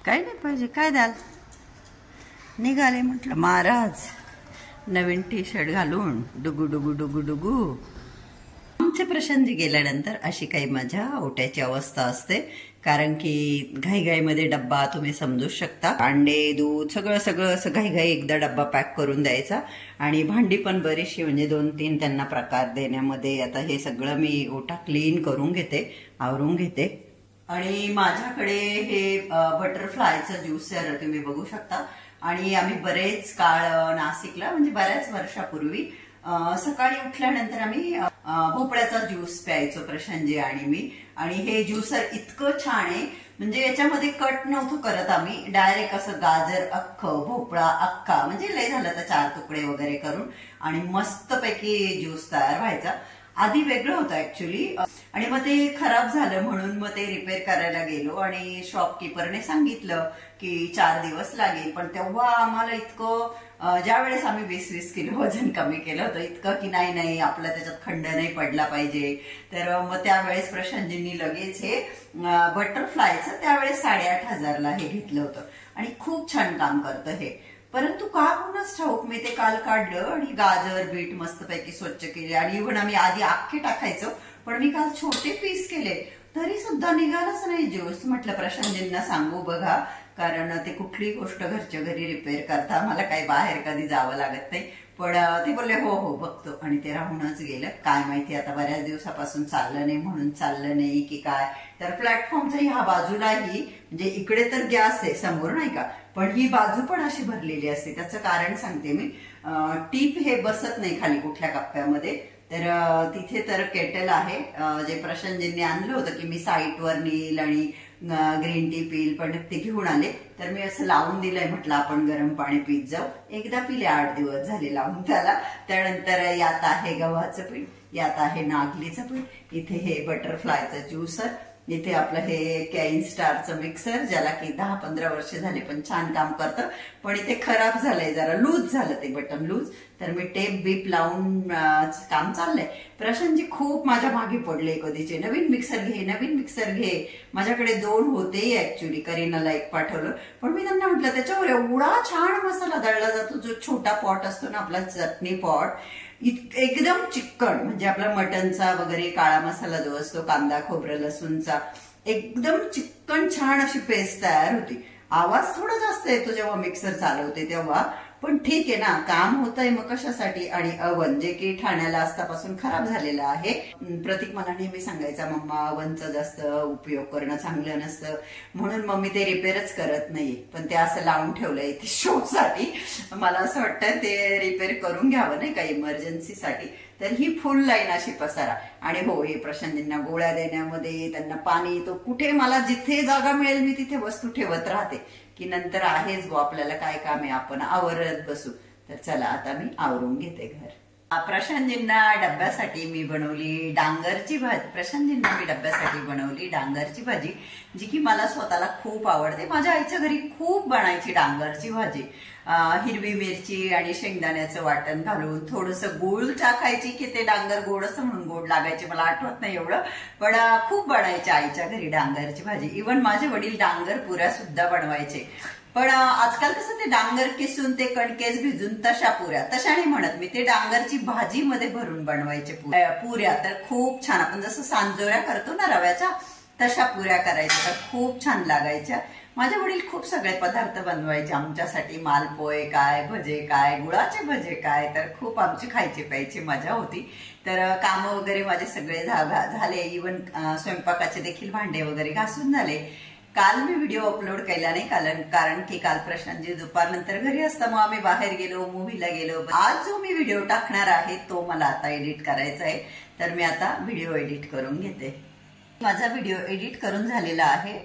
काय नाही पाहिजे, काय द्याल? निघाले म्हटलं महाराज नवीन टी शर्ट घालून डुगू डुगू डुगू डुगू. आमचे प्रशांतजी गेल्यानंतर अशी काही माझ्या ओट्याची अवस्था असते, कारण की घाईघाईमध्ये डब्बा तुम्ही समजू शकता, अंडे दूध सगळं सगळं असं घाईघाई एकदा डब्बा पॅक करून द्यायचा. आणि भांडी पण बरीचशी, म्हणजे 2-3 त्यांना प्रकार देण्यामध्ये. आता हे सगळं मी ओटा क्लीन करून घेते, आवरून घेते. आणि माझ्याकडे हे बटरफ्लायचं ज्यूसर तुम्ही बघू शकता. आणि आम्ही बरेच काळ नाशिकला, म्हणजे बऱ्याच वर्षापूर्वी सकाळी उठल्यानंतर आम्ही भोपळ्याचा ज्यूस प्यायचो प्रशांतजी आणि मी. आणि हे ज्यूसर इतकं छान आहे, म्हणजे याच्यामध्ये कट नव्हतं करत आम्ही, डायरेक्ट असं गाजर अख्खं, भोपळा अख्खा, म्हणजे लय झालं तर 4 तुकडे वगैरे करून आणि मस्तपैकी ज्यूस तयार व्हायचा. आधी वेगळं होतं ऍक्च्युली, आणि मग ते खराब झालं म्हणून मग ते रिपेअर करायला गेलो आणि शॉपकीपरने सांगितलं की 4 दिवस लागेल. पण तेव्हा आम्हाला इतकं, ज्या वेळेस आम्ही 20-20 किलो वजन कमी केलं होतं, इतकं की नाही आपला त्याच्यात खंड नाही पडला पाहिजे. तर मग त्यावेळेस प्रशांतजींनी लगेच हे बटरफ्लायचं त्यावेळेस 8,500ला हे घेतलं होतं आणि खूप छान काम करतं हे. परंतु का कोणाच ठाऊक, मी ते काल काढलं आणि गाजर बीट मस्तपैकी स्वच्छ केले. आणि इव्हन आम्ही आधी अख्खे टाकायचो, पण मी काल छोटे पीस केले तरी सुद्धा निघालच नाही ज्यूस. म्हटलं प्रशांतजींना सांगू बघा, कारण ते कुठली गोष्ट घरच्या घरी रिपेअर करता, मला काही बाहेर कधी जावं लागत नाही. पण ते बोलले हो बघतो, आणि ते राहूनच गेलं. काय माहिती आता बऱ्याच दिवसापासून चाललं नाही म्हणून चाललं नाही की काय. तर प्लॅटफॉर्मच्या ह्या बाजूलाही, म्हणजे इकडे तर गॅस आहे समोर नाही का, पण ही बाजू पण अशी भरलेली असते. त्याचं कारण सांगते मी. टीप हे बसत नाही खाली कुठल्या कप्प्यामध्ये, तर तिथे तर केटल आहे, जे प्रशांतजींनी आणलं होतं की मी साईटवर नेईल आणि ग्रीन टी पिल, पण ते घेऊन आले तर मी असं लावून दिलंय, म्हटलं आपण गरम पाणी पीत जाऊ. एकदा पिले, 8 दिवस झाले लावून त्याला. त्यानंतर यात आहे गव्हाचं पीठ, यात आहे नागलीचं पीठ, इथे हे बटरफ्लायचं ज्यूसर, इथे आपलं हे केइन स्टारचं मिक्सर, ज्याला की 10-15 वर्ष झाले पण छान काम करतं. पण इथे खराब झालंय, जरा लूज झालं ते बटन लूज, तर मी टेप बीप लावून काम चाललंय. प्रशांतजी खूप माझ्या मागे पडले कधीचे, नवीन मिक्सर घे. माझ्याकडे 2 होते ऍक्च्युली, करीनाला 1 पाठवलं, पण मी त्यांना म्हटलं त्याच्यावर एवढा छान मसाला दळला जातो, जो छोटा पॉट असतो ना आपला चटणी पॉट, एकदम चिक्कण, म्हणजे आपला मटनचा वगैरे काळा मसाला जो असतो, कांदा खोबरं लसूणचा, एकदम चिक्कण छान अशी पेस्ट तयार होती. आवाज थोडा जास्त येतो जेव्हा मिक्सर चालवते तेव्हा, पण ठीक आहे ना, काम होतंय मग कशासाठी. आणि अवन जे की ठाण्याला असतापासून खराब झालेलं आहे. प्रतीक मला नेहमी सांगायचा, मम्मा अवनचा जास्त उपयोग करणं चांगलं नसतं, म्हणून मम्मी ते रिपेअरच करत नाही. पण ते असं लावून ठेवलंय ते शो साठी. मला असं वाटतं ते रिपेअर करून घ्यावं नाही का इमर्जन्सीसाठी. तर ही फुल लाईन अशी पसारा. आणि हो, हे प्रशांतजींना गोळ्या देण्यामध्ये, त्यांना पाणी, तो कुठे मला जिथे जागा मिळेल मी तिथे वस्तू ठेवत राहते, की नंतर आहेच गो आपल्याला काय काम आहे, आपण आवरत बसू. तर चला आता मी आवरून घेते घर. प्रशांतजींना डब्यासाठी मी बनवली डांगरची भाजी. प्रशांतजींना मी डब्यासाठी बनवली डांगरची भाजी, जी की मला स्वतःला खूप आवडते. माझ्या आईच्या घरी खूप बनायची डांगरची भाजी. हिरवी मिरची आणि शेंगदाण्याचं वाटण घालून थोडंसं गूळ टाकायची, की ते डांगर गोड असं म्हणून गोड लागायचे. मला आठवत नाही एवढं, पण खूप बनायची आईच्या घरी डांगरची भाजी. इव्हन माझे वडील डांगर पुऱ्या सुद्धा बनवायचे. पण आजकाल कसं ते डांगर किसून ते कणकेस भिजून तशा पुऱ्या, तशा नाही म्हणत मी, ते डांगरची भाजी मध्ये भरून बनवायचे पुऱ्या. तर खूप छान, आपण जसं सांजोऱ्या करतो ना रव्याच्या, तशा पुऱ्या करायच्या, तर खूप छान लागायच्या. माझे वडील खूप सगळे पदार्थ बनवायचे आमच्यासाठी, मालपोहे काय, भजे काय, गुळाचे भजे काय, तर खूप आमची खायची प्यायची मजा होती. तर काम वगैरे माझे सगळे झाले, इव्हन स्वयंपाकाचे देखील भांडे वगैरे घासून झाले. काल मी व्हिडिओ अपलोड केला नाही, कारण की काल प्रशांतजी दुपारनंतर घरी असता, मग आम्ही बाहेर गेलो, मूव्हीला गेलो. आज जो मी व्हिडिओ टाकणार आहे तो मला आता एडिट करायचा आहे, तर मी आता व्हिडिओ एडिट करून घेते. माझा व्हिडिओ एडिट करून झालेला आहे.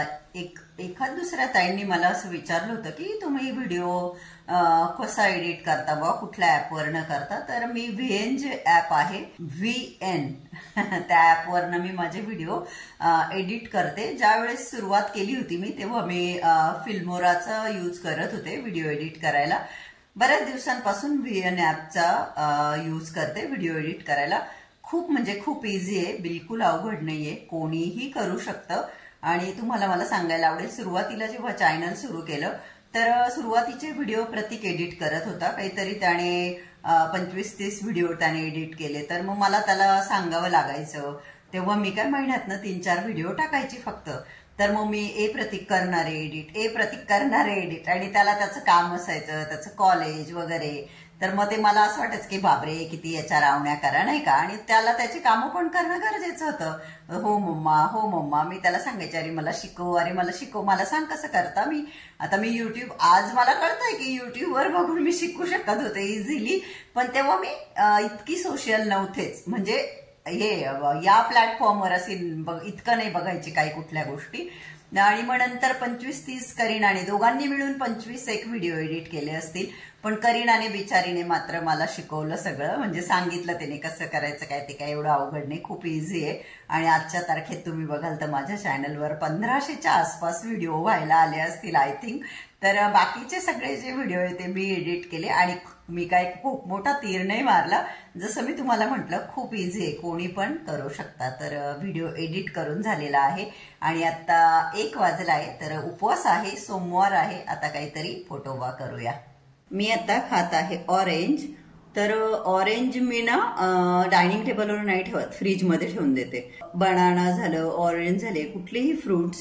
एखाद दुसऱ्या ताईंनी मला असं विचारलं होतं की तुम्ही व्हिडिओ कसा एडिट करता बा, कुठल्या ऍपवरनं करता. तर मी VN जे ऍप आहे, VN, त्या ऍपवरनं मी माझे व्हिडिओ एडिट करते. ज्यावेळेस सुरुवात केली होती मी, तेव्हा मी फिल्मोराचा यूज करत होते व्हिडिओ एडिट करायला. बऱ्याच दिवसांपासून VN ऍपचा यूज करते व्हिडिओ एडिट करायला. खूप म्हणजे खूप इझी आहे, बिलकुल अवघड नाहीये, कोणीही करू शकतं. आणि तुम्हाला मला सांगायला आवडेल, सुरुवातीला जेव्हा चॅनल सुरू केलं तर सुरुवातीचे व्हिडिओ प्रतीक एडिट करत होता, काहीतरी त्याने 25-30 व्हिडिओ त्याने एडिट केले. तर मग मला त्याला सांगावं लागायचं. तेव्हा मी काय महिन्यातनं 3-4 व्हिडिओ टाकायची फक्त. तर मग मी प्रतीक करणारे एडिट आणि त्याला त्याचं काम असायचं, त्याचं कॉलेज वगैरे. तर मग ते मला असं वाटायचं की बापरे किती याच्या रावण्या करा नाही का, आणि त्याला त्याची कामं पण करणं गरजेचं होतं. हो मम्मा मी त्याला सांगायचे अरे मला शिकव, मला सांग कसं करता. आता मी युट्यूब, आज मला कळतंय की युट्यूबवर बघून मी शिकू शकत होते इझिली, पण तेव्हा मी इतकी सोशल नव्हतेच. म्हणजे हे या प्लॅटफॉर्मवर असे इतकं नाही बघायची काही कुठल्या गोष्टी. आणि मग नंतर 25-30 करीनाने दोघांनी मिळून 25 व्हिडिओ एडिट केले असतील. पण करीनाने बिचारीने मात्र मला शिकवलं सगळं, म्हणजे सांगितलं त्याने कसं करायचं काय. ते काय एवढं अवघड नाही, खूप इझी आहे. आणि आजच्या तारखेत तुम्ही बघाल तर माझ्या चॅनलवर 1500च्या आसपास व्हिडिओ व्हायला आले असतील आय थिंक. तर बाकीचे सगळे जे व्हिडिओ आहे ते मी एडिट केले आणि मी काय खूप मोठा तीर नाही मारला. जसं मी तुम्हाला म्हटलं खूप इझी आहे, कोणी पण करू शकता. तर व्हिडिओ एडिट करून झालेला आहे आणि आता 1 वाजला आहे. तर उपवास आहे, सोमवार आहे. आता काहीतरी फोटोबा करूया. मी आता खात आहे ऑरेंज. तर ऑरेंज मी ना डायनिंग टेबलवर नाही ठेवत, फ्रीजमध्ये ठेवून देते. बनाना झालं, ऑरेंज झाले, कुठलेही फ्रुट्स,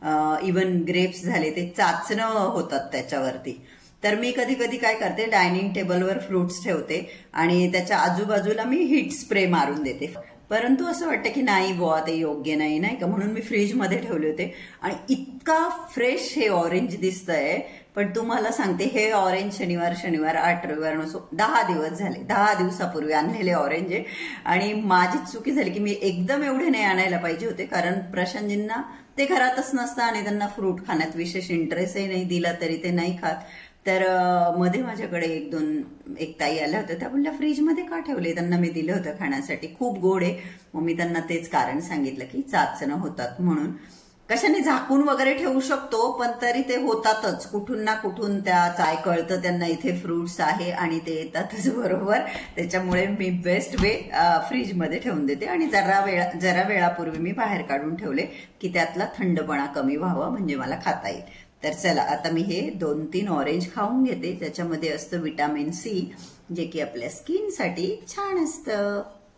इवन ग्रेप्स झाले, ते चाचणं होतात त्याच्यावरती. तर मी कधी कधी काय करते, डायनिंग टेबलवर फ्रुट्स ठेवते आणि त्याच्या आजूबाजूला मी हीट स्प्रे मारून देते. परंतु असं वाटतं की नाही बुवा ते योग्य नाही का, म्हणून मी फ्रीजमध्ये ठेवले होते. आणि इतका फ्रेश हे ऑरेंज दिसतंय. पण तुम्हाला सांगते हे ऑरेंज शनिवार 8 रविवार 10 दिवस झाले, 10 दिवसापूर्वी आणलेले ऑरेंज आहे. आणि माझी चुकी झाली की मी एकदम एवढे नाही आणायला पाहिजे होते, कारण प्रशांतजींना ते घरातच नसतं आणि त्यांना फ्रूट खाण्यात विशेष इंटरेस्टही नाही, दिला तरी ते नाही खात. तर मध्ये माझ्याकडे एक ताई आल्या होत्या, त्या बोलल्या फ्रीजमध्ये का ठेवले. त्यांना मी दिलं होतं खाण्यासाठी, खूप गोड आहे. मग मी त्यांना तेच कारण सांगितलं की चाचणं होतात म्हणून. कशाने झाकून वगैरे ठेवू शकतो, पण तरी ते होतातच कुठून ना कुठून. त्या काय कळतं त्यांना इथे फ्रुट्स आहे आणि ते येतातच बरोबर. त्याच्यामुळे मी बेस्ट वे फ्रीजमध्ये ठेवून देते आणि जरा वेळापूर्वी मी बाहेर काढून ठेवले की त्यातला थंडपणा कमी व्हावा, म्हणजे मला खाता येईल. तर चला आता मी हे 2-3 ऑरेंज खाऊन घेते. त्याच्यामध्ये असतं विटामिन सी, जे की आपल्या स्किनसाठी छान असतं.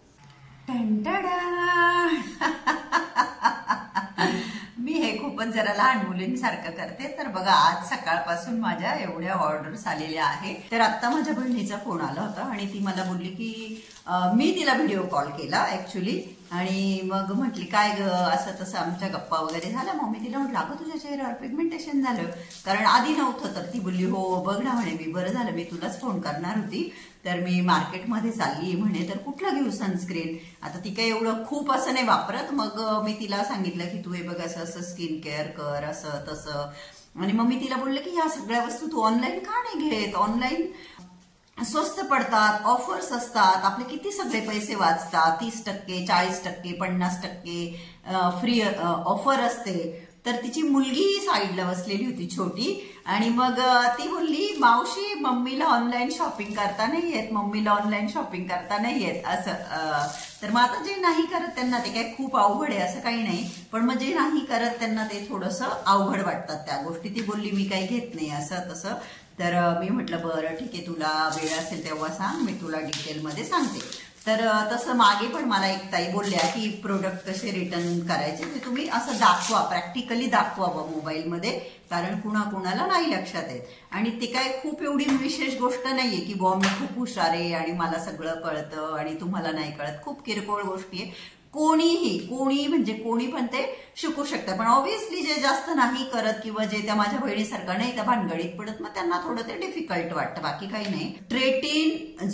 मी हे खूपच जरा लहान मुलींसारखं करते. तर बघा आज सकाळपासून माझ्या एवढ्या ऑर्डर्स आलेल्या आहेत. तर आता माझ्या बहिणीचा फोन आला होता आणि ती मला बोलली की मी तिला व्हिडिओ कॉल केला ऍक्च्युली. आणि मग म्हटली काय ग असं तसं आमच्या गप्पा वगैरे झाल्या. मग मी तिला म्हटलं अगं तुझ्या चेहऱ्यावर पिगमेंटेशन झालं, कारण आधी नव्हतं. तर ती बोलली हो बघ ना म्हणे, मी बरं झालं मी तुलाच फोन करणार होती. तर मी मार्केटमध्ये चालली म्हणे, तर कुठलं घेऊ सनस्क्रीन. आता ती काय एवढं खूप असं नाही वापरत. मग मी तिला सांगितलं की तू हे बघ असं असं स्किन केअर कर, असं तसं. आणि मग मी तिला बोलले की ह्या सगळ्या वस्तू तू ऑनलाईन का नाही घेत, ऑनलाईन स्वस्त पडतात, ऑफर्स असतात, आपले किती सगळे पैसे वाचतात. 30%, 40%, 50% फ्री ऑफर असते. तर तिची मुलगी साईडला बसलेली होती छोटी, आणि मग ती बोलली मावशी मम्मीला ऑनलाईन शॉपिंग करता नाही येत, मम्मीला ऑनलाईन शॉपिंग करता नाही येत असं. तर मग आता जे नाही करत त्यांना ते काय खूप अवघड आहे असं काही नाही, पण मग जे नाही करत त्यांना ते थोडंसं अवघड वाटतात त्या गोष्टी. ती बोलली मी काही घेत नाही असं तसं. तर मी म्हटलं बरं ठीक आहे, तुला वेळ असेल तेव्हा सांग, मी तुला डिटेलमध्ये सांगते. तर तसं मागे पण मला एक ताई बोलल्या की प्रोडक्ट कसे रिटर्न करायचे ते तुम्ही असं दाखवा, प्रॅक्टिकली दाखवा मोबाईलमध्ये, कारण कुणाला नाही लक्षात येत. आणि ते काय खूप एवढी विशेष गोष्ट नाहीये की बुवा मी खूप हुशार आहे आणि मला सगळं कळतं आणि तुम्हाला नाही कळत. खूप किरकोळ गोष्टी आहे. कोणी पण ते शिकू शकतं. पण ऑब्व्हियसली जे जास्त नाही करत किंवा जे त्या माझ्या बहिणीसारखं नाही त्या भानगडीत पडत, मग त्यांना थोडं ते डिफिकल्ट वाटतं, बाकी काही नाही. ट्रेटिन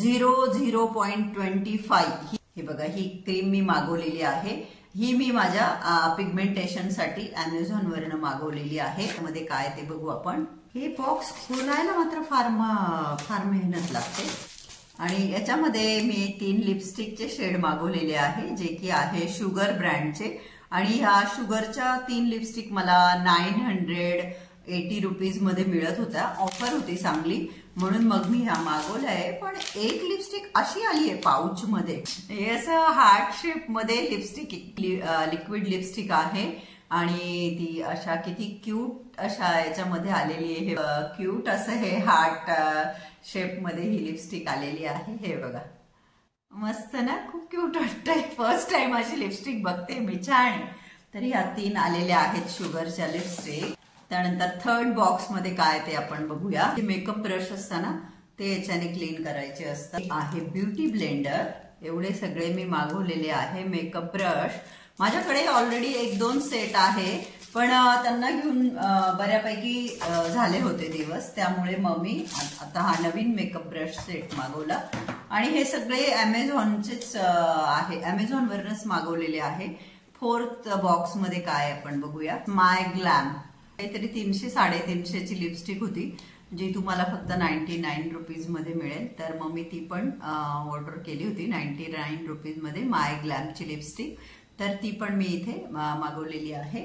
0.25 हे बघा, ही क्रीम मी मागवलेली आहे. ही मी माझ्या पिगमेंटेशनसाठी अमेझॉनवरनं मागवलेली आहे. त्यामध्ये काय ते बघू आपण. हे बॉक्स खोलायला मात्र फार मेहनत लागते. आणि याच्यामध्ये मी 3 लिपस्टिकचे शेड मागवलेले आहे, जे की आहे शुगर ब्रँडचे. आणि ह्या शुगरच्या 3 लिपस्टिक मला 980 रुपीज मध्ये मिळत होत्या, ऑफर होती चांगली, म्हणून मग मी ह्या मागवल्या आहे. पण एक लिपस्टिक अशी आली आहे पाउच मध्ये, हे असं हार्ट शेप मध्ये लिपस्टिक, लिक्विड लिपस्टिक आहे. आणि ती अशा किती क्यूट अशा याच्यामध्ये आलेली आहे. क्यूट असं हे हार्ट शेप मध्ये ही लिपस्टिक आलेली आहे. हे बघा, मस्त ना, खूप क्यूट वाटतंय. फर्स्ट टाइम अशी लिपस्टिक बघते मी. छान. तर ह्या 3 आलेल्या आहेत शुगरच्या लिपस्टिक. त्यानंतर थर्ड बॉक्स मध्ये काय ते आपण बघूया. मेकअप ब्रश असताना ते याच्याने क्लीन करायचे असतात. आहे ब्युटी ब्लेंडर. एवढे सगळे मी मागवलेले आहे मेकअप ब्रश. माझ्याकडे ऑलरेडी 1-2 सेट आहे, पण त्यांना घेऊन बऱ्यापैकी झाले होते दिवस, त्यामुळे मग मी आता हा नवीन मेकअप ब्रश सेट मागवला. आणि हे सगळे अमेझॉनचेच आहे, अमेझॉनवरच मागवलेले आहे. फोर्थ बॉक्स मध्ये काय आपण बघूया. माय ग्लॅम काहीतरी 300-350ची लिपस्टिक होती, जी तुम्हाला फक्त 99 रुपीज मध्ये मिळेल. तर मग मी ती पण ऑर्डर केली होती 99 रुपीज मध्ये माय ग्लॅमची लिपस्टिक. तर ती पण मी इथे मागवलेली आहे.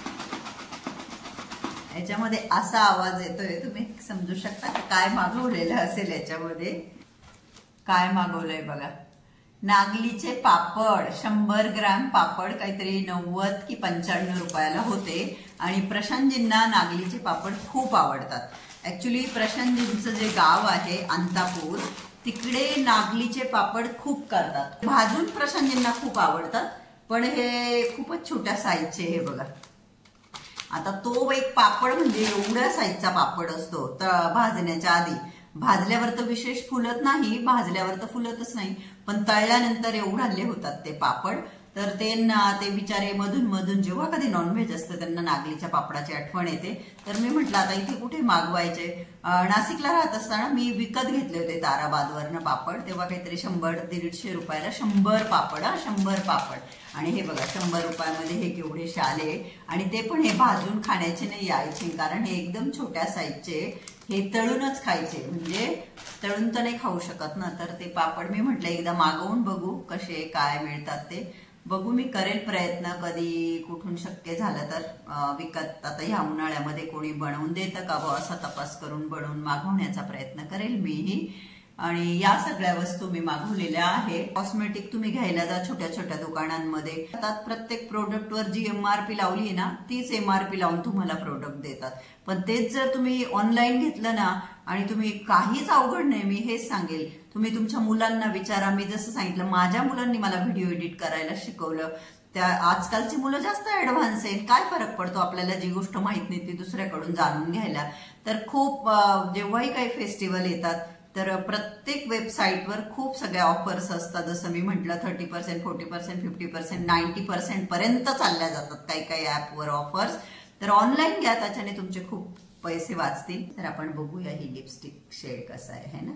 याच्यामध्ये असा आवाज येतोय, तुम्ही समजू शकता काय मागवलेलं असेल. याच्यामध्ये काय मागवलंय बघा. नागलीचे पापड 100 ग्रॅम पापड काहीतरी 90 की 95 रुपयाला होते. आणि प्रशांतजींना नागलीचे पापड खूप आवडतात. ऍक्च्युली प्रशांतजींचं जे गाव आहे अंतापूर, तिकडे नागलीचे पापड खूप करतात. भाजून प्रशांतजींना खूप आवडतात, पण हे खूपच छोट्या साईजचे. हे बघा, आता तो एक पापड म्हणजे एवढ्या साईजचा पापड असतो. तर भाजण्याच्या आधी, भाजल्यावर तर विशेष फुलत नाही, भाजल्यावर तर फुलतच नाही, पण तळल्यानंतर एवढाले होतात ते पापड. तर ते बिचारे मधून मधून जेव्हा कधी नॉनव्हेज असतं त्यांना नागलीच्या पापडाची आठवण येते. तर मी म्हटलं आता इथे कुठे मागवायचे. नाशिकला राहत असताना मी विकत घेतले होते ताराबादवरनं पापड. तेव्हा काहीतरी 100-150 रुपयाला 100 पापड. 100 पापड. आणि हे बघा 100 रुपयामध्ये हे केवढेशे आले. आणि ते पण हे भाजून खाण्याचे नाही यायचे, कारण हे एकदम छोट्या साईजचे. हे तळूनच खायचे, म्हणजे तळून तर नाही खाऊ शकत ना. तर ते पापड मी म्हटलं एकदा मागवून बघू कसे काय मिळतात ते बघू. मी करेल प्रयत्न, कधी कुठून शक्य झालं तर विकत. आता ह्या उन्हाळ्यामध्ये कोणी बनवून देतं का असा तपास करून बनवून मागवण्याचा प्रयत्न करेल मीही. आणि या सगळ्या वस्तू मी मागवलेल्या आहे. कॉस्मेटिक तुम्ही घ्यायला जा छोट्या छोट्या दुकानांमध्ये, आता प्रत्येक प्रोडक्टवर जी MRP लावली आहे ना, तीच MRP लावून तुम्हाला प्रोडक्ट देतात. पण तेच जर तुम्ही ऑनलाईन घेतलं ना, आणि तुम्ही काहीच अवघड नाही, मी हेच सांगेल, तुम्ही तुमच्या मुलांना विचारा. मी जसं सांगितलं, माझ्या मुलांनी मला व्हिडिओ एडिट करायला शिकवलं. त्या आजकालची मुलं जास्त ऍडव्हान्स आहेत. काय फरक पडतो आपल्याला, जी गोष्ट माहित नाही ती दुसऱ्याकडून जाणून घ्यायला. तर खूप जेव्हाही काही फेस्टिवल येतात तर प्रत्येक वेबसाईटवर खूप सगळ्या ऑफर्स असतात. जसं मी म्हटलं 30%, 40%, 50%, 90% पर्यंत चालल्या जातात काही काही ऍपवर ऑफर्स. तर ऑनलाईन घ्या, त्याच्याने तुमचे खूप पैसे वाचतील. तर आपण बघूया ही लिपस्टिक शेड कसा आहे ना.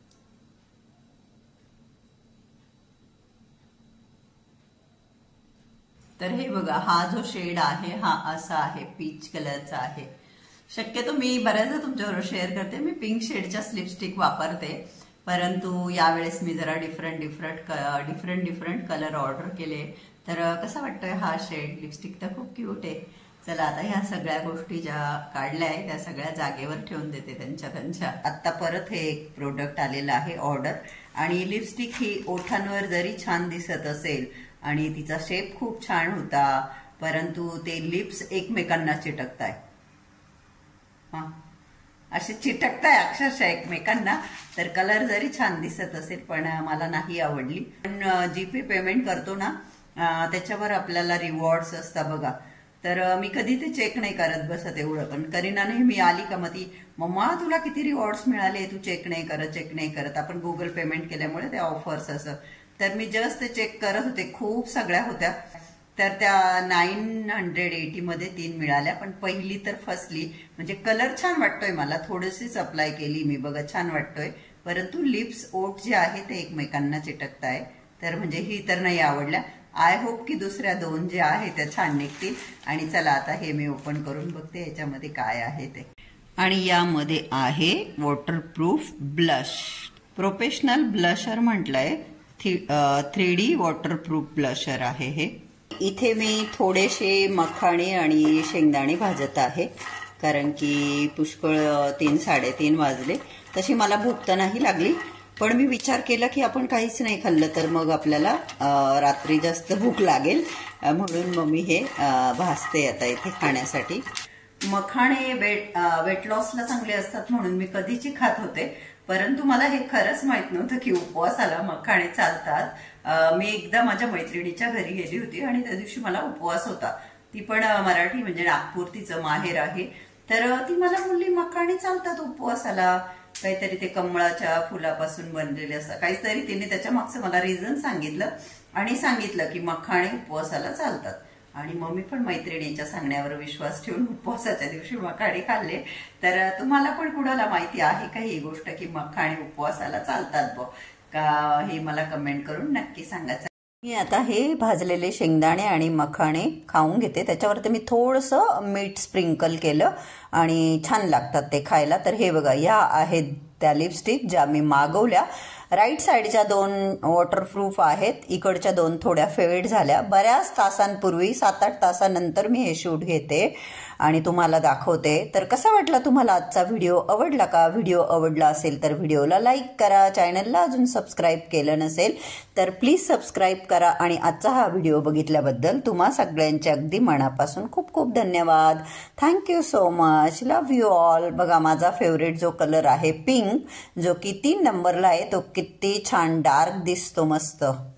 तर हे बघा, हा जो शेड आहे हा असा आहे, पीच कलरचा आहे. शक्यतो मी बऱ्याचदा तुमच्याबरोबर शेअर करते, मी पिंक शेडच्याच लिपस्टिक वापरते. परंतु यावेळेस मी जरा डिफरंट कलर ऑर्डर केले. तर कसा वाटतोय हा शेड. लिपस्टिक तर खूप क्यूट आहे. चला आता ह्या सगळ्या गोष्टी ज्या काढल्या आहे त्या सगळ्या जागेवर ठेवून देते त्यांच्या. आता परत हे एक प्रोडक्ट आलेलं आहे ऑर्डर. आणि लिपस्टिक ही ओठांवर जरी छान दिसत असेल आणि तिचा शेप खूप छान होता, परंतु ते लिप्स एकमेकांना चिटकताय. असे चिटकताय अक्षरशः एकमेकांना. तर कलर जरी छान दिसत असेल पण मला नाही आवडली. पण जीपे पेमेंट करतो ना, त्याच्यावर आपल्याला रिवॉर्ड्स असतात बघा. तर मी कधी ते चेक नाही करत बसत एवढं. पण करीना नेहमी आली का मग ती, मम्मा तुला किती रिवॉर्ड्स मिळाले, तू चेक नाही करत. आपण गुगल पेमेंट केल्यामुळे ते ऑफर्स असं. तर मी जस्ट ते चेक करत होते, खूप सगळ्या होत्या. तर त्या 980 मध्ये 3 मिळाल्या. पण पहिली तर फसली. म्हणजे कलर छान वाटतोय मला, थोडीशीच अप्लाय केली मी, बघा छान वाटतोय. परंतु लिप्स ओठ जे आहे ते एकमेकांना चिटकताय. तर म्हणजे ही तर नाही आवडल्या. आय होप की दुसऱ्या 2 जे आहे त्या छान निघतील. आणि चला आता हे मी ओपन करून बघते याच्यामध्ये काय आहे ते. आणि यामध्ये आहे वॉटरप्रूफ ब्लश, प्रोफेशनल ब्लशर म्हटलंय. 3D वॉटरप्रूफ ब्लशर आहे हे. इथे मी थोडेसे मखाणे आणि शेंगदाणे भाजत आहे, कारण की पुष्कळ 3-3:30 वाजले. तशी मला भूक तर नाही लागली, पण मी विचार केला की आपण काहीच नाही खाल्लं तर मग आपल्याला रात्री जास्त भूक लागेल, म्हणून मग मी हे भाजते आता इथे खाण्यासाठी. मखाणे वेट लॉसला चांगले असतात म्हणून मी कधीची खात होते, परंतु मला हे खरंच माहित नव्हतं की उपवासाला मखाणे चालतात. मी एकदा माझ्या मैत्रिणीच्या घरी गेली होती आणि त्या दिवशी मला उपवास होता. ती पण मराठी, म्हणजे नागपूर तिचं माहेर आहे. तर ती मला बोलली मखाणे चालतात उपवासाला, काहीतरी ते कमळाच्या फुलापासून बनलेले असतात काहीतरी. तिने त्याच्या मागचं मला रिझन सांगितलं आणि सांगितलं की मखाणे उपवासाला चालतात. आणि मग मी पण मैत्रिणीच्या सांगण्यावर विश्वास ठेवून उपवासाच्या दिवशी मखाणे खाल्ले. तर तुम्हाला पण कुणाला माहिती आहे का ही गोष्ट की मखाणे उपवासाला चालतात का, हे मला कमेंट करून नक्की सांगायचं. मी आता हे भाजलेले शेंगदाणे आणि मखाणे खाऊन घेते. त्याच्यावरती मी थोडंसं मीठ स्प्रिंकल केलं आणि छान लागतात ते खायला. तर हे बघा, या आहेत त्या लिपस्टिक ज्या मी मागवल्या. राईट साईडच्या 2 वॉटरप्रूफ आहेत, इकडच्या 2 थोड्या फेड झाल्या. बऱ्याच तासांपूर्वी 7-8 तासानंतर मी हे शूट घेते आणि तुम्हाला दाखवते. तर कसा वाटला तुम्हाला आजचा व्हिडिओ? आवडला का? व्हिडिओ आवडला असेल तर व्हिडिओला लाईक करा. चॅनलला अजून सबस्क्राईब केलं नसेल तर प्लीज सबस्क्राईब करा. आणि आजचा हा व्हिडिओ बघितल्याबद्दल तुम्हा सगळ्यांचे अगदी मनापासून खूप खूप धन्यवाद. Thank you so much. Love you all. बघा, माझा फेवरेट जो कलर आहे पिंक, जो की 3 नंबरला आहे, तो किती छान डार्क दिसतो, मस्त.